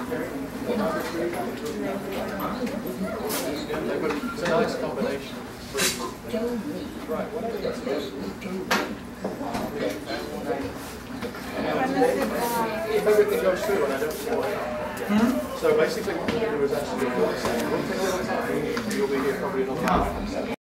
It's a nice combination. Right, whatever that's if everything goes through and I don't see what so basically what we'll do is actually we'll take a little time, you'll be here probably another hour.